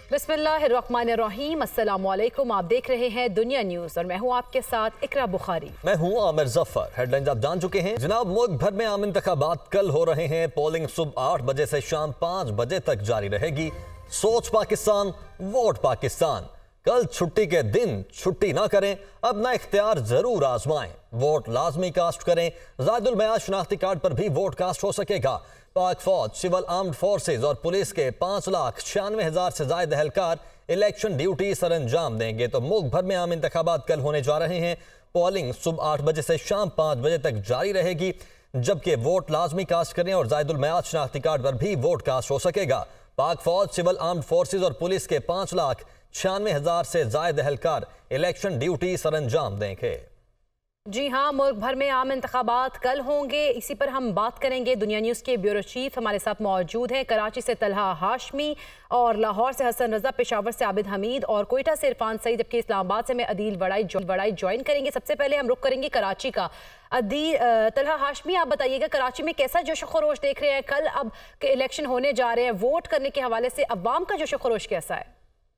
बिस्मिल्लाहिर्रहमानिर्रहीम, अस्सलामुअलैकुम। आप देख रहे हैं दुनिया न्यूज़ और मैं हूं आपके साथ इकरा बुखारी। मैं हूं आमिर जफर। हेडलाइंस आप जान चुके हैं। जनाब, मुल्क भर में आम इंतखाबात कल हो रहे हैं। पोलिंग सुबह 8 बजे से शाम 5 बजे तक जारी रहेगी। सोच पाकिस्तान, वोट पाकिस्तान। कल छुट्टी के दिन छुट्टी ना करें, अपना इख्तियार जरूर आजमाएं। वोट लाजमी कास्ट करें। जायदुल मयाज शनाख्ती कार्ड पर भी वोट कास्ट हो सकेगा। पाक फौज, सिविल आर्म्ड फोर्सेज और पुलिस के 5,96,000 से ज्यादा एहलकार इलेक्शन ड्यूटी सर अंजाम देंगे। तो मुल्क भर में आम इंतखाबात कल होने जा रहे हैं। पोलिंग सुबह 8 बजे से शाम 5 बजे तक जारी रहेगी, जबकि वोट लाजमी कास्ट करें और जायदुल मयाज शनाख्ती कार्ड पर भी वोट कास्ट हो सकेगा। पाक फौज, सिविल आर्म्ड फोर्सेज और पुलिस के 5,96,000 से ज्यादा एहलकार इलेक्शन ड्यूटी सर अंजाम देंगे। जी हाँ, मुल्क भर में आम इंतखाबात कल होंगे। इसी पर हम बात करेंगे। दुनिया न्यूज़ के ब्यूरो चीफ हमारे साथ मौजूद हैं। कराची से तलहा हाशमी और लाहौर से हसन रजा, पेशावर से आबिद हमीद और कोयटा से इरफान सईद, जबकि इस्लामाबाद से मैं अदील वड़ाई ज्वाइन करेंगे। सबसे पहले हम रुख करेंगे कराची का। तलहा हाशमी, आप बताइएगा कराची में कैसा जोश खरोश देख रहे हैं? कल अब के इलेक्शन होने जा रहे हैं, वोट करने के हवाले से अवाम का जोश खरोश कैसा है?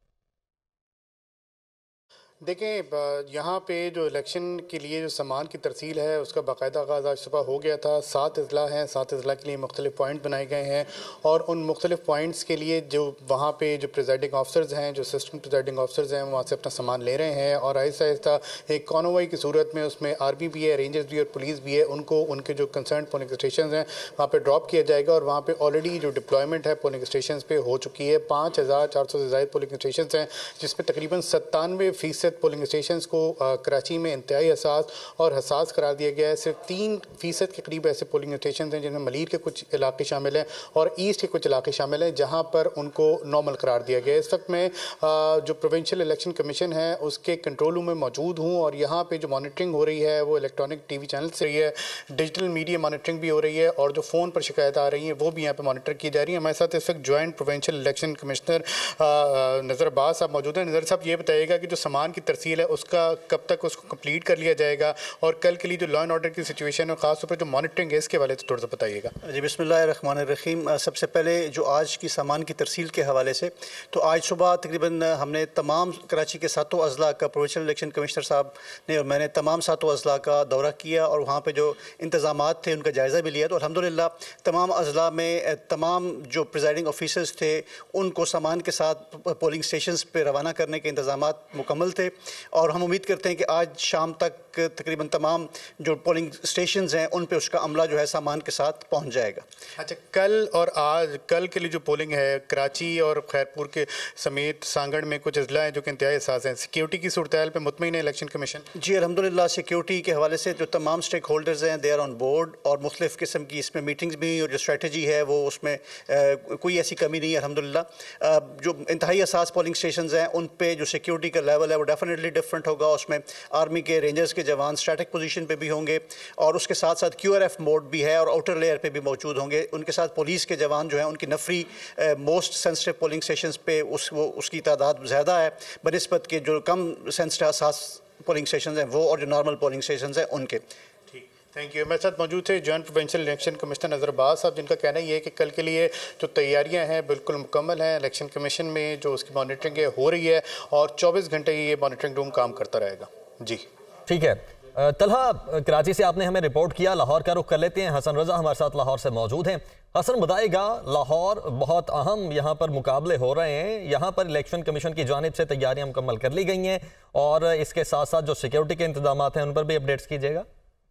देखें, यहाँ पे जो इलेक्शन के लिए जो सामान की तरसील है उसका बाकायदा आगाज़ आज सुबह हो गया था। 7 अजला हैं, 7 अजला के लिए मुख्तलिफ पॉइंट बनाए गए हैं और उन मुख्तलिफ पॉइंट्स के लिए जो वहाँ पे जो प्रिजाइडिंग ऑफिसर्स हैं, जो असिस्टेंट प्रिजाइडिंग ऑफिसर्स हैं, वहाँ से अपना सामान ले रहे हैं और आहिस्ता आहिस्ता एक कॉन्वॉय की सूरत में उसमें आर्मी भी है, रेंजर्स भी और पुलिस भी है, उनको उनके जो कंसर्न पोलिंग स्टेशन हैं वहाँ पर ड्रॉप किया जाएगा और वहाँ पर ऑलरेडी जो डिप्लॉयमेंट है पोलिंग स्टेशन पर हो चुकी है। 5,400 से ज़ायद पोलिंग स्टेशन हैं, जिसमें तकरीबन 97% पोलिंग स्टेशन को कराची में इंतहाई हसास करार दिया गया है। सिर्फ 3% के करीब ऐसे पोलिंग स्टेशन हैं जिनमें मलीर के कुछ इलाके शामिल हैं और ईस्ट के कुछ इलाके शामिल हैं जहां पर उनको नॉर्मल करार दिया गया है। इस वक्त मैं जो प्रोविंशियल इलेक्शन कमीशन है उसके कंट्रोल रूम में मौजूद हूं और यहाँ पे जो मॉनिटरिंग हो रही है वो इलेक्ट्रॉनिक टीवी चैनल से रही है, डिजिटल मीडिया मॉनिटरिंग भी हो रही है और जो फ़ोन पर शिकायत आ रही हैं वो भी यहाँ पर मॉनिटर की जा रही है। हमारे साथ इस वक्त जॉइंट प्रोविंशियल इलेक्शन कमिश्नर नज़र अब्बास साहब मौजूद हैं। नज़र साहब, ये बताइएगा कि जो सामान की तरसील है उसका कब तक उसको कंप्लीट कर लिया जाएगा और कल के लिए जो लॉ एंड ऑर्डर की सिचुएशन है खासतौर पर जो मॉनिटरिंग है इसके हवाले से थोड़ा सा बताइएगा। जी, बिस्मिल्लाहिर्रहमानिर्रहीम। सबसे पहले जो आज की सामान की तरसील के हवाले से, तो आज सुबह तकरीबन हमने तमाम कराची के 7 अजला का प्रोविंशियल इलेक्शन कमिश्नर साहब ने और मैंने तमाम 7 अजला का दौरा किया और वहाँ पर जो इंतज़ामात थे उनका जायज़ा भी लिया। तो अल्हम्दुलिल्लाह तमाम अजला में तमाम जो प्रिजाइडिंग ऑफिसर्स थे उनको सामान के साथ पोलिंग स्टेशन पर रवाना करने के इंतज़ामात मुकम्मल थे और हम उम्मीद करते हैं कि आज शाम तक तकरीबन तमाम जो पोलिंग स्टेशंस हैं उन पे उसका अमला जो है सामान के साथ पहुंच जाएगा। अच्छा, कल और आज कल के लिए जो पोलिंग है कराची और खैरपुर के समेत सांगड़ में कुछ अजला हैं जो कि इंतहाई हसास हैं, सिक्योरिटी की सूरत पे मुतमईन है इलेक्शन कमीशन? जी अल्हम्दुलिल्लाह, सिक्योरिटी के हवाले से जो तमाम स्टेक होल्डर्स हैं दे आर ऑन बोर्ड और मुख्तलिफ़ किस्म की इसमें मीटिंग्स भी और जो स्ट्रेटजी है वो उसमें कोई ऐसी कमी नहीं है अल्हम्दुलिल्लाह। जो इंतहाई हसास पोलिंग स्टेशन हैं उन पर जो सिक्योरिटी का लेवल है वो डेफिनेटली डिफरेंट होगा। उसमें आर्मी के रेंजर्स के जवान स्टैटिक पोजीशन पे भी होंगे और उसके साथ साथ QRF मोड भी है और आउटर लेयर पे भी मौजूद होंगे। उनके साथ पुलिस के जवान जो हैं उनकी नफरी मोस्ट सेंसिटिव पोलिंग स्टेशंस पे उसकी तादाद ज़्यादा है बनिस्बत के जो कम सेंसिटिव हसास पोलिंग स्टेशन हैं वो और जो नॉर्मल पोलिंग स्टेशन हैं उनके। Thank you. मेरे साथ मौजूद थे जॉइंट प्रोविंशियल इलेक्शन कमिश्नर नज़र अब्बास साहब, जिनका कहना ये है कि कल के लिए जो तैयारियां हैं बिल्कुल मुकम्मल हैं। इलेक्शन कमीशन में जो उसकी मॉनिटरिंग है हो रही है और 24 घंटे ये मॉनिटरिंग रूम काम करता रहेगा। जी ठीक है। तलहा, कराची से आपने हमें रिपोर्ट किया, लाहौर का रुख कर लेते हैं। हसन रजा हमारे साथ लाहौर से मौजूद हैं। हसन, बताएगा, लाहौर बहुत अहम यहाँ पर मुकाबले हो रहे हैं। यहाँ पर इलेक्शन कमीशन की जानिब से तैयारियां मुकम्मल कर ली गई हैं और इसके साथ साथ जो सिक्योरिटी के इंतजाम हैं उन पर भी अपडेट्स कीजिएगा।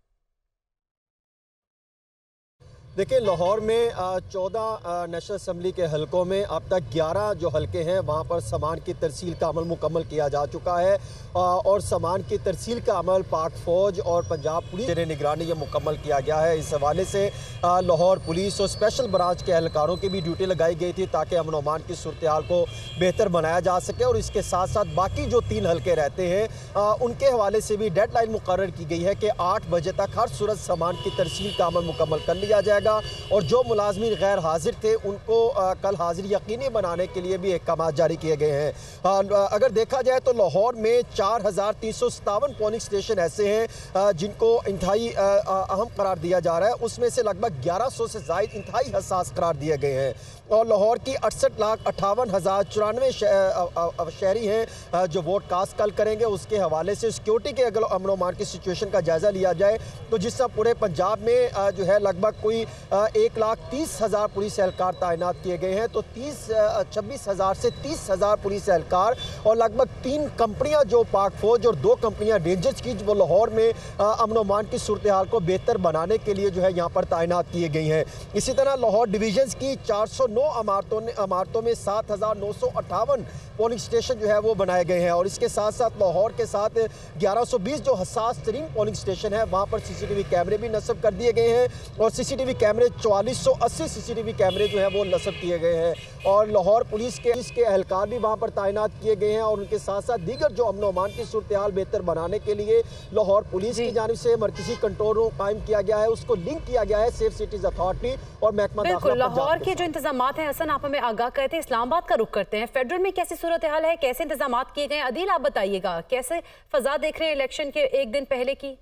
देखिए, लाहौर में 14 नेशनल असम्बली के हलकों में अब तक 11 जो हलके हैं वहाँ पर सामान की तरसील का अमल मुकम्मल किया जा चुका है और सामान की तरसील का अमल पाक फ़ौज और पंजाब पुलिस की निगरानी ये मुकम्मल किया गया है। इस हवाले से लाहौर पुलिस और स्पेशल ब्रांच के एहलकारों की भी ड्यूटी लगाई गई थी ताकि अमन अमान की सूरत हाल को बेहतर बनाया जा सके और इसके साथ साथ बाकी जो 3 हलके रहते हैं उनके हवाले से भी डेडलाइन मुकर्रर की गई है कि 8 बजे तक हर सूरत सामान की तरसील का अमल मुकम्मल कर लिया जाएगा और जो मुलाजमीन गैर हाजिर थे उनको कल हाजिर यकीनी बनाने के लिए भी अहकाम जारी किए गए हैं। अगर देखा जाए तो लाहौर में 4,357 पोलिंग स्टेशन ऐसे हैं जिनको इंतहाई अहम करार दिया जा रहा है। उसमें से लगभग 1100 से ज़ायद इंतहाई हसास करार दिए गए हैं। और लाहौर की 68,58,094 शहरी हैं जो वोट कास्ट कल करेंगे। उसके हवाले से सिक्योरिटी के अगर अमन व अमान की सिचुएशन का जायज़ा लिया जाए तो जिस तरह पूरे पंजाब में जो है लगभग कोई 1,30,000 पुलिस एहलकार तैनात किए गए हैं, तो 26,000 से 30,000 पुलिस एहलकार और लगभग 3 कंपनियां जो पाक फौज और 2 कंपनियां रेंजर्स की वो लाहौर में अमन व अमान की सूरत हाल को बेहतर बनाने के लिए जो है यहाँ पर तैनात किए गई हैं। इसी तरह लाहौर डिवीजन्स की 409 इमारतों में 7,958 पोलिंग स्टेशन जो है वो बनाए गए हैं और इसके साथ साथ लाहौर के साथ 1120 जो हसास तरीन पोलिंग स्टेशन है वहाँ पर सीसीटीवी कैमरे भी नस्ब कर दिए गए हैं और सीसीटीवी कैमरे 4480 सीसीटीवी कैमरे जो है वो नस्ब किए गए हैं और लाहौर पुलिस के एहलकार भी वहाँ पर तैनात किए गए हैं और उनके साथ साथ दीगर जो अमन व अमान की सूरत हाल बेहतर बनाने के लिए लाहौर पुलिस की जानिब से मरकजी कंट्रोल रूम कायम किया गया है, उसको लिंक किया गया है सेफ सिटीज अथॉरिटी और महकमा दाखिला। लाहौर के जो इंतजाम हैं हसन, आप हमें आगाह करते हैं, इस्लामाबाद का रुख करते हैं। फेडरल में कैसी सूरत हाल है, कैसे इंतजाम किए गए? अदील आप बताइएगा, कैसे फजा देख रहे हैं इलेक्शन के एक दिन पहले की?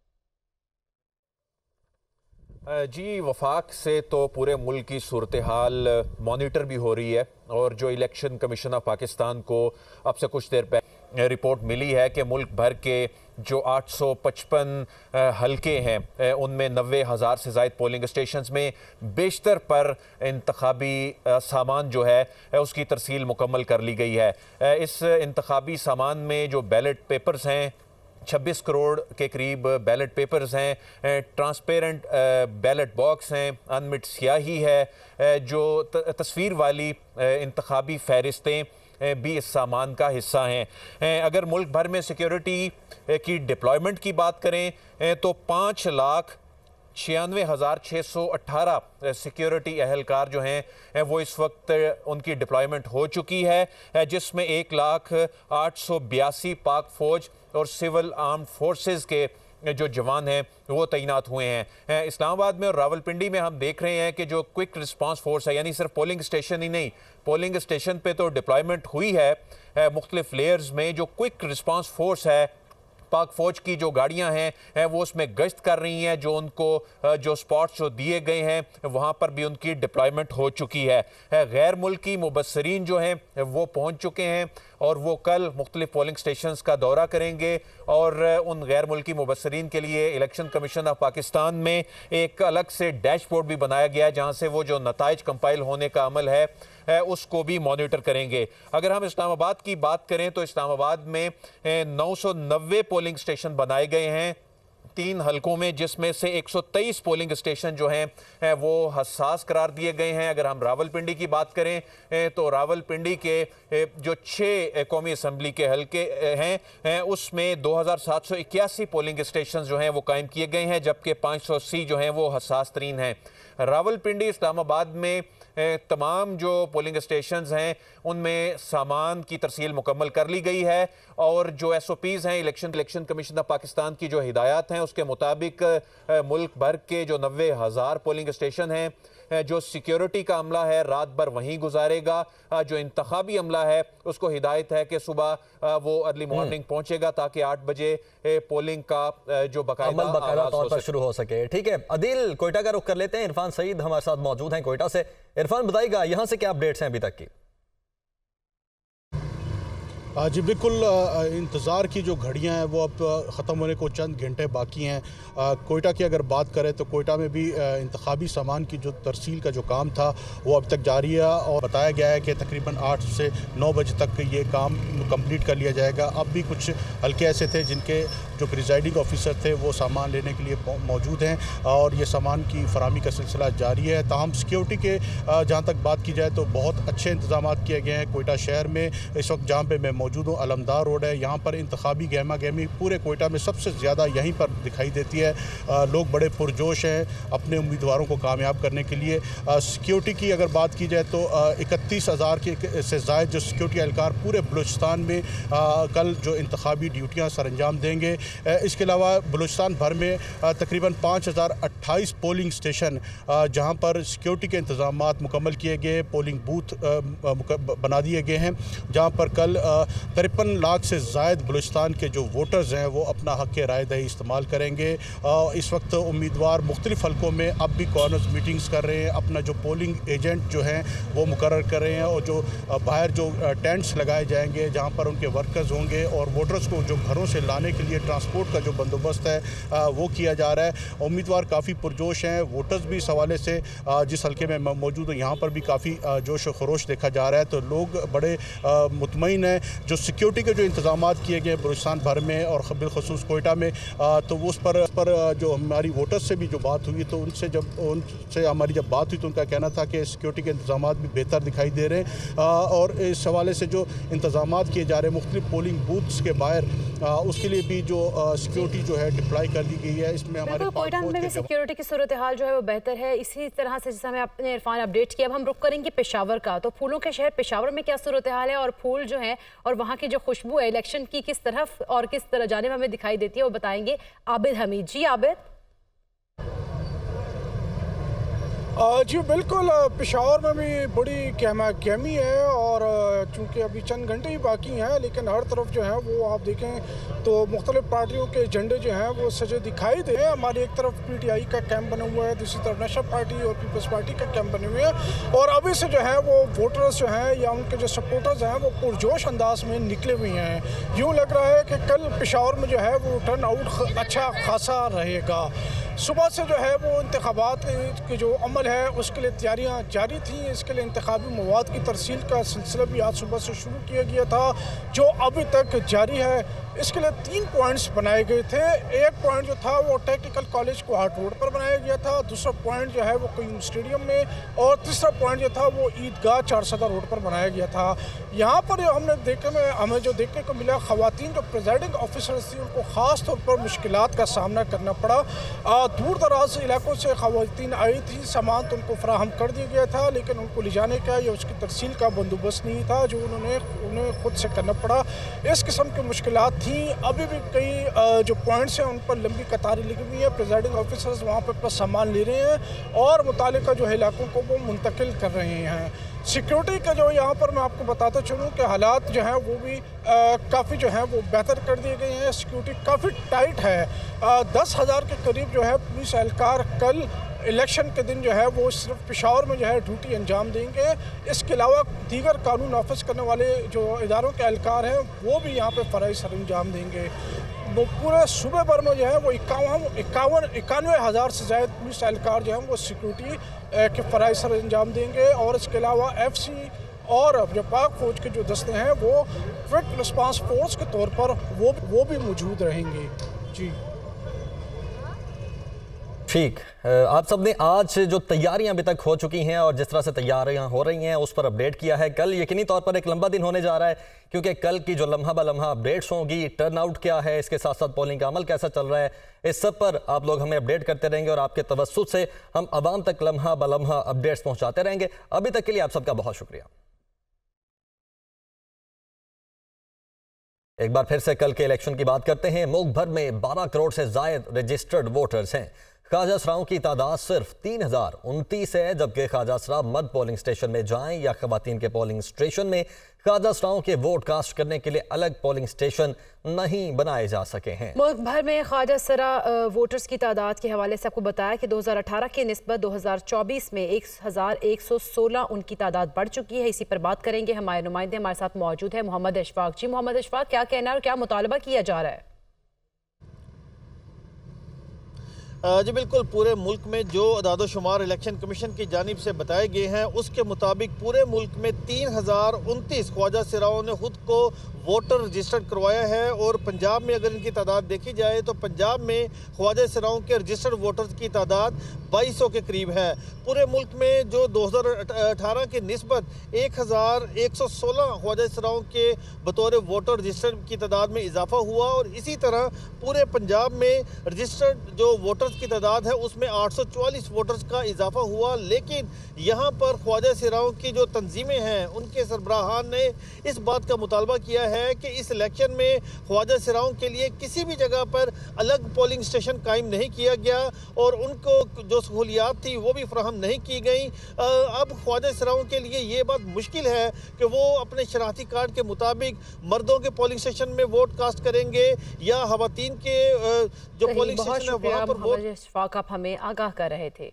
जी, वफाक से तो पूरे मुल्क की सूरत हाल मॉनिटर भी हो रही है और जो इलेक्शन कमीशन ऑफ पाकिस्तान को अब से कुछ देर पहले रिपोर्ट मिली है कि मुल्क भर के जो 855 हलके हैं उनमें 90,000 से ज़ायद पोलिंग स्टेशंस में बेशतर पर इंतखाबी सामान जो है उसकी तरसील मुकम्मल कर ली गई है। इस इंतखाबी सामान में जो बैलेट पेपर्स हैं 26 करोड़ के करीब बैलेट पेपर्स हैं, ट्रांसपेरेंट बैलेट बॉक्स हैं, अनमिट स्याही है, जो तस्वीर वाली इंतखाबी फहरिस्तें भी इस सामान का हिस्सा हैं। अगर मुल्क भर में सिक्योरिटी की डिप्लॉयमेंट की बात करें तो 5,96,618 सिक्योरिटी अहलकार जो हैं वो इस वक्त उनकी डिप्लॉयमेंट हो चुकी है, जिसमें 1,08,82 पाक फौज और सिविल आर्म्ड फोर्सेस के जो जवान हैं वो तैनात हुए हैं। इस्लामाबाद में और रावलपिंडी में हम देख रहे हैं कि जो क्विक रिस्पांस फोर्स है, यानी सिर्फ पोलिंग स्टेशन ही नहीं, पोलिंग स्टेशन पे तो डिप्लॉयमेंट हुई है मुख्तलिफ लेयर्स में, जो क्विक रिस्पांस फोर्स है पाक फौज की जो गाड़ियां हैं वो उसमें गश्त कर रही हैं, जो उनको जो स्पॉट्स जो दिए गए हैं वहां पर भी उनकी डिप्लॉयमेंट हो चुकी है। गैर मुल्की मुबस्सरीन जो हैं वो पहुंच चुके हैं और वो कल मुख्तलिफ पोलिंग स्टेशंस का दौरा करेंगे और उन गैर मुल्की मुबस्सरीन के लिए इलेक्शन कमीशन ऑफ पाकिस्तान में एक अलग से डैशबोर्ड भी बनाया गया है जहां से वो जो नताइज कंपाइल होने का अमल है उसको भी मॉनिटर करेंगे। अगर हम इस्लामाबाद की बात करें तो इस्लामाबाद में 990 पोलिंग स्टेशन बनाए गए हैं 3 हलकों में, जिसमें से 123 पोलिंग स्टेशन जो हैं वो हसास करार दिए गए हैं। अगर हम रावलपिंडी की बात करें तो रावलपिंडी के जो 6 कौमी असम्बली के हलके हैं उसमें 2,781 पोलिंग स्टेशन जो हैं वो कायम किए गए हैं, जबकि 580 जो हैं वो हसास तरीन हैं। रावलपिंडी इस्लामाबाद में तमाम जो पोलिंग स्टेशंस हैं उनमें सामान की तरसील मुकम्मल कर ली गई है और जो SOPs हैं इलेक्शन कमीशन ऑफ पाकिस्तान की जो हिदायत हैं उसके मुताबिक मुल्क भर के जो 90,000 पोलिंग स्टेशन हैं जो सिक्योरिटी का अमला है रात भर वहीं गुजारेगा, जो इंतखाबी अमला है उसको हिदायत है कि सुबह वो अर्ली मॉर्निंग पहुंचेगा ताकि 8 बजे पोलिंग का जो बाकायदा तौर पर शुरू हो सके। ठीक है अदील, कोयटा का रुख कर लेते हैं। इरफान सईद हमारे साथ मौजूद हैं कोयटा से। इरफान बताइएगा यहाँ से क्या अपडेट्स हैं अभी तक की? जी बिल्कुल, इंतज़ार की जो घड़ियां हैं वो अब ख़त्म होने को चंद घंटे बाकी हैं। कोयटा की अगर बात करें तो कोयटा में भी इंतखाबी सामान की जो तरसील का जो काम था वो अब तक जारी है और बताया गया है कि तकरीबन 8 से 9 बजे तक ये काम कंप्लीट कर लिया जाएगा। अब भी कुछ हल्के ऐसे थे जिनके जो प्रिजाइडिंग ऑफिसर थे वो सामान लेने के लिए मौजूद हैं और ये सामान की फराहमी का सिलसिला जारी है। ताहम सिक्योरिटी के जहाँ तक बात की जाए तो बहुत अच्छे इंतजाम किए गए हैं कोयटा शहर में। इस वक्त जहाँ पे मैं मौजूद हूँ अलमदार रोड है, यहाँ पर इंतखाबी गहमा गहमी पूरे कोयटा में सबसे ज़्यादा यहीं पर दिखाई देती है। लोग बड़े पुरजोश हैं अपने उम्मीदवारों को कामयाब करने के लिए। सिक्योरिटी की अगर बात की जाए तो 31,000 के से ज़ायद जो सिक्योरिटी एहलकार पूरे बलूचिस्तान में कल जो इंतखाबी ड्यूटियाँ सर अंजाम देंगे। इसके अलावा बलूचिस्तान भर में तकरीबन 5028 पोलिंग स्टेशन जहाँ पर सिक्योरिटी के इंतजाम मुकम्मल किए गए, पोलिंग बूथ बना दिए गए हैं, जहाँ पर कल 53 लाख से ज़ायद बलूचिस्तान के जो वोटर्स हैं वो अपना हक़ राय दही इस्तेमाल करेंगे। इस वक्त उम्मीदवार मुख्तलिफ हल्कों में अब भी कॉर्नर्स मीटिंग्स कर रहे हैं, अपना जो पोलिंग एजेंट जो हैं वो मुकर्रर कर रहे हैं, और जो बाहर जो टेंट्स लगाए जाएंगे जहाँ पर उनके वर्कर्स होंगे, और वोटर्स को जो घरों से लाने के लिए ट्रांसपोर्ट का जो बंदोबस्त है वो किया जा रहा है। उम्मीदवार काफ़ी पुरजोश हैं, वोटर्स भी इस हवाले से जिस हल्के में मौजूद है यहाँ पर भी काफ़ी जोश व खरोश देखा जा रहा है। तो लोग बड़े मुतमईन हैं। जो सिक्योरिटी के जो इंतजाम किए गए बलूचिस्तान भर में और बिलखसूस कोयटा में, तो वो उस पर जो हमारी वोटर्स से भी जो बात हुई, तो उनसे हमारी जब बात हुई तो उनका कहना था कि सिक्योरिटी के इंतजाम भी बेहतर दिखाई दे रहे हैं, और इस हवाले से जो इंतजाम किए जा रहे हैं मुख्तलिफ पोलिंग बूथ्स के बाहर, उसके लिए भी जो सिक्योरिटी जो है डिप्लॉय कर दी गई है। इसमें हमारे कोयटा में भी सिक्योरिटी की सूरत हाल जो है वो बेहतर है। इसी तरह से जैसे हमें अपने इरफान अपडेट किया, अब हम रुक करेंगे पेशावर का। तो फूलों के शहर पेशावर में क्या सूरत हाल है, और फूल जो है और वहाँ की जो खुशबू है इलेक्शन की किस तरफ और किस तरह जाने में हमें दिखाई देती है, वो बताएंगे आबिद हमीद। जी आबिद। जी बिल्कुल, पेशावर में भी बड़ी कहमा कहमी है, और चूँकि अभी चंद घंटे ही बाकी हैं, लेकिन हर तरफ जो है वो आप देखें तो मुख्तलिफ पार्टियों के झंडे जो हैं वो सजे दिखाई दे रहे हैं। हमारी एक तरफ PTI का कैंप बना हुआ है, दूसरी तरफ नेशनल पार्टी और पीपल्स पार्टी का कैंप बने हुए हैं, और अभी से जो है वो वोटर्स जो हैं या उनके जो सपोर्टर्स हैं वो पुरजोश अंदाज में निकले हुए हैं। यूँ लग रहा है कि कल पेशावर में जो है वो टर्न आउट अच्छा खासा रहेगा। सुबह से जो है वो इंतखाबात के जो अमल है उसके लिए तैयारियां जारी थी। इसके लिए इंतखाबी मवाद की तरसील का सिलसिला भी आज सुबह से शुरू किया गया था, जो अभी तक जारी है। इसके लिए 3 पॉइंट्स बनाए गए थे। एक पॉइंट जो था वो टेक्निकल कॉलेज कोहाट रोड पर बनाया गया था, दूसरा पॉइंट जो है वो क्वीन स्टेडियम में, और तीसरा पॉइंट जो था वो ईदगाह चारसदा रोड पर बनाया गया था। यहाँ पर हमें जो देखने को मिला, ख़वातीन जो प्रेजाइडिंग ऑफिसर्स थी उनको ख़ास तौर पर मुश्किलात का सामना करना पड़ा। दूर दराज इलाकों से ख़वातीन आई थी, सामान तो उनको फराहम कर दिया गया था, लेकिन उनको ले जाने का या उसकी तरसील का बंदोबस्त नहीं था, जो उन्हें खुद से करना पड़ा। इस किस्म की मुश्किलात थी। अभी भी कई जो पॉइंट्स हैं उन पर लंबी कतारें लगी हुई है। प्रेजाइडिंग ऑफिसर्स वहाँ पर अपना सामान ले रहे हैं और मुतालिका जो है इलाकों को वो मुंतकिल कर रहे हैं। सिक्योरिटी का जो यहाँ पर मैं आपको बताता चलूँ कि हालात जो हैं वो भी काफ़ी जो है वो बेहतर कर दिए गए हैं। सिक्योरिटी काफ़ी टाइट है। 10,000 के करीब जो है पुलिस एहलकार कल इलेक्शन के दिन जो है वो सिर्फ पेशावर में जो है ड्यूटी अंजाम देंगे। इसके अलावा दीगर कानून नाफिज करने वाले जो इदारों के एहलकार हैं वो भी यहाँ पे फ़राइज़ सर अंजाम देंगे। वो पूरे सूबे भर में जो है वो 91,000 से ज़ायद पुलिस एहलकार जो हैं वो सिक्योरिटी के फ़राइज़ सर अंजाम देंगे, और इसके अलावा FC और जो पाक फौज के जो दस्ते हैं वो क्विक रिस्पांस फोर्स के तौर पर वो भी मौजूद रहेंगे। जी ठीक, आप सबने आज जो तैयारियां अभी तक हो चुकी हैं और जिस तरह से तैयारियां हो रही हैं उस पर अपडेट किया है। कल यकीनी तौर पर एक लंबा दिन होने जा रहा है, क्योंकि कल की जो लम्हा ब लम्हा अपडेट्स होंगी, टर्नआउट क्या है, इसके साथ साथ पोलिंग का अमल कैसा चल रहा है, इस सब पर आप लोग हमें अपडेट करते रहेंगे और आपके तवस्सुत से हम आवाम तक लम्हा ब लम्हा अपडेट्स पहुंचाते रहेंगे। अभी तक के लिए आप सबका बहुत शुक्रिया। एक बार फिर से कल के इलेक्शन की बात करते हैं। मुल्क भर में 12 करोड़ से जायद रजिस्टर्ड वोटर्स हैं। ख्वाजा सराओं की तादाद सिर्फ 3029 है, जबकि ख्वाजा सरा मर्द पोलिंग स्टेशन में जाएं या खवातीन के पोलिंग स्टेशन में ख्वाजा सराओं के वोट कास्ट करने के लिए अलग पोलिंग स्टेशन नहीं बनाए जा सके हैं। मुल्क भर में ख्वाजा सरा वोटर्स की तादाद के हवाले से आपको बताया कि 2018 के निस्बत 2024 में 1116 उनकी तादाद बढ़ चुकी है। इसी पर बात करेंगे। हमारे नुमाइंदे हमारे साथ मौजूद है मोहम्मद अशफाक। जी मोहम्मद अशफाक, क्या कहना है और क्या मुतालबा किया जा रहा है? जी बिल्कुल, पूरे मुल्क में जो अदाद-ओ-शुमार इलेक्शन कमीशन की जानिब से बताए गए हैं उसके मुताबिक पूरे मुल्क में 3029 ख्वाजा सराओं ने खुद को वोटर रजिस्टर्ड करवाया है। और पंजाब में अगर इनकी तादाद देखी जाए तो पंजाब में ख्वाजा सराओं के रजिस्टर्ड वोटर्स की तादाद 2200 के करीब है। पूरे मुल्क में जो 2018 के निस्बत 1116 ख्वाजा सराओं के बतौर वोटर रजिस्टर्ड की तादाद में इजाफा हुआ, और इसी तरह पूरे पंजाब में रजिस्टर्ड जो वोटर्स की तादाद है उसमें 844 वोटर्स का इजाफा हुआ। लेकिन यहाँ पर ख्वाजा सराओं की जो तंजीमें हैं उनके सरबराहान ने इस बात का मुतालबा किया है कि इस इलेक्शन में ख्वाजा सिराओं के लिए किसी भी जगह पर अलग पोलिंग स्टेशन कायम नहीं किया गया और उनको जो सहूलियात थी वो भी फराहम नहीं की गई। अब ख्वाजा सिराओं के लिए ये बात मुश्किल है कि वो अपने शनाख्ती कार्ड के मुताबिक मर्दों के पोलिंग स्टेशन में वोट कास्ट करेंगे या खवातीन के जो पोलिंग स्टेशन है वहाँ पर वोट। इशफाक आप हमें आगाह कर रहे थे।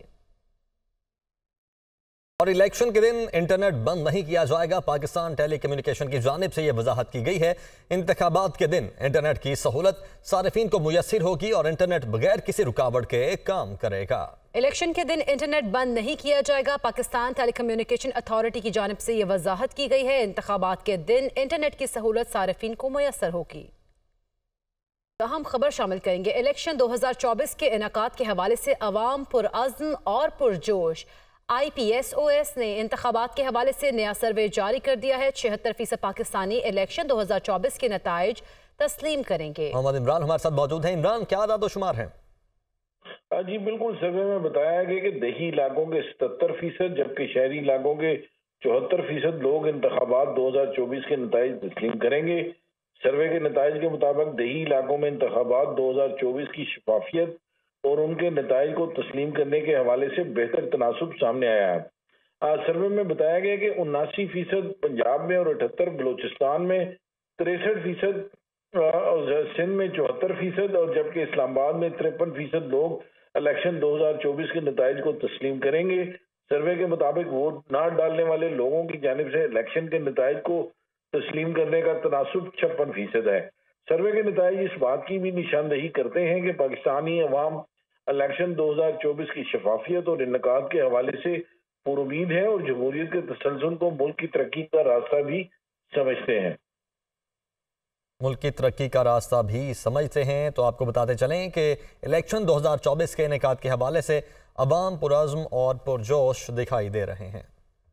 और इलेक्शन के दिन इंटरनेट बंद नहीं किया जाएगा, पाकिस्तान टेलीकम्युनिकेशन की जानिब से यह वजाहत की गई है। इंतखाबात के दिन इंटरनेट की सहूलत सारिफीन को मुयस्सर होगी और इंटरनेट बगैर किसी रुकावट के काम करेगा। इलेक्शन के दिन इंटरनेट बंद नहीं किया जाएगा, पाकिस्तान टेलीकम्युनिकेशन अथॉरिटी की जानिब से यह वजाहत की गई है। इंतखाबात के दिन इंटरनेट की सहूलत सारिफीन को मुयस्सर होगी। अहम खबर शामिल करेंगे। इलेक्शन 2024 के इनेकाद के हवाले से अवाम पुरअज़्म और पुरजोश। IPSOS ने इंतखाबात के हवाले से नया सर्वे जारी कर दिया है। 76% पाकिस्तानी इलेक्शन 2024 के नताइज तस्लीम करेंगे। मोहम्मद इमरान हमारे साथ मौजूद हैं। इमरान, क्या आदाद-ओ-शुमार हैं? जी बिल्कुल, सर्वे में बताया गया कि दही इलाकों के 77%, जबकि शहरी इलाकों के 74% लोग इंतखाबात 2024 के नताइज तस्लीम करेंगे। सर्वे के नताइज के मुताबिक दही इलाकों में इंतखाबात 2024 की शफाफियत और उनके नताइज को तस्लीम करने के हवाले से बेहतर तनासुब सामने आया है। सर्वे में बताया गया कि 79% पंजाब में और 78 बलूचिस्तान में, 63% सिंध में, 74% और जबकि इस्लामाबाद में 53% लोग इलेक्शन 2024 के नताइज को तस्लीम करेंगे। सर्वे के मुताबिक वोट न डालने वाले लोगों की जानिब से इलेक्शन के नताइज को तस्लीम करने का तनासुब 56% है। सर्वे के नताइज इस बात की भी निशानदही करते हैं कि पाकिस्तानी अवाम इलेक्शन 2024 की शफाफियत और इनेकाद के हवाले से पुरुमीद है और जमहूरियत के तसल्सल को मुल्क की तरक्की का रास्ता भी समझते हैं। मुल्क की तरक्की का रास्ता भी समझते हैं। तो आपको बताते चलें कि इलेक्शन 2024 के इनेकाद के हवाले से अवाम पुरअज़्म और पुरजोश दिखाई दे रहे हैं।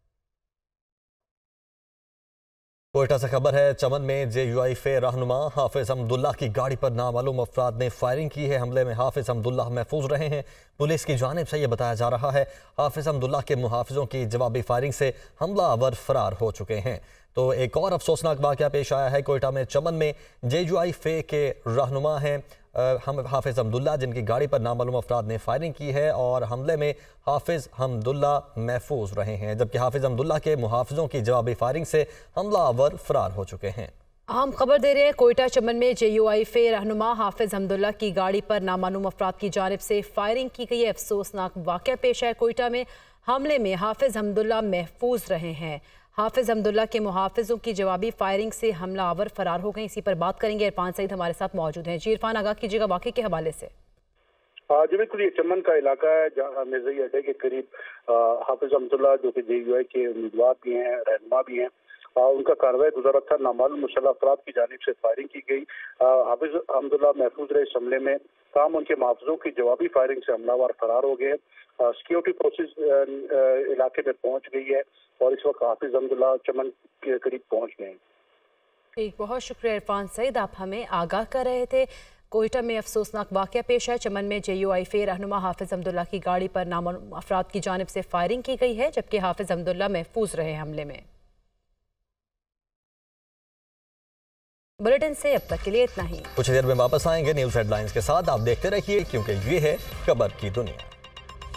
कोयटा से खबर है। चमन में JUIF रहनुमा हाफिज अहमदुल्ला की गाड़ी पर नामालूम अफराद ने फायरिंग की है। हमले में हाफिज अहमदुल्ला महफूज रहे हैं। पुलिस की जानिब से यह बताया जा रहा है हाफिज अहमदुल्ला के मुहाफिजों की जवाबी फायरिंग से हमलावर फरार हो चुके हैं। तो एक और अफसोसनाक वाक़या पेश आया है। कोयटा में चमन में JUIF के रहनुमा हैं हाफिज अहमदुल्ला, जिनकी गाड़ी पर नामालूम अफराद ने फायरिंग की है और हमले में हाफिज अहमदुल्ला महफूज रहे हैं, जबकि हाफिज अहमदुल्ला के मुहाफिजों की जवाबी फायरिंग से हमलावर फरार हो चुके हैं। हम खबर दे रहे हैं। कोयटा चमन में JUIF रहनुमा हाफिज अहमदुल्ला की गाड़ी पर नामालूम अफराद की जानिब से फायरिंग की गई है। अफसोसनाक वाक़या पेश है। कोयटा में हमले में हाफिज अहमदुल्ला महफूज रहे हैं। हाफिज अहमदुल्ला के मुहाफिजों की जवाबी फायरिंग से हमलावर फरार हो गए। इसी पर बात करेंगे। इरफान सईद हमारे साथ मौजूद हैं। जी इरफान, आगाह कीजिएगा वाक़े के हवाले से। जी बिल्कुल, ये चमन का इलाका है जहाँ मिर्ज़ाई अड्डे के करीब हाफिज अहमदुल्ला जो कि JUI के उम्मीदवार भी हैं, रहनुमा भी हैं, उनका कार्रवाई गुजारा था। नामालूम मुसल्लह अफराद की जानिब से फायरिंग की गई। हाफिज अहमदुल्ला महफूज रहे इस हमले में। तमाम उनके मुहाफिजों की जवाबी फायरिंग से हमलावर फरार हो गए। सिक्योरिटी फोर्सेज इलाके में पहुंच गई है और इस वक्त हाफिज अहमदुल्ला चमन के करीब पहुंच गए। ठीक, बहुत शुक्रिया इरफान सईद, आप हमें आगाह कर रहे थे। कोयटा में अफसोसनाक वाक़या पेश है। चमन में JUIF रहनुमा हाफिज अहमदुल्ला की गाड़ी पर नामालूम अफराद की जानिब से फायरिंग की गई है, जबकि हाफिज अहमदुल्ला महफूज रहे हमले में। बुलेटिन से अब तक के लिए इतना ही। कुछ देर में वापस आएंगे न्यूज़ हेडलाइंस के साथ। आप देखते रहिए, क्योंकि ये है खबर की दुनिया।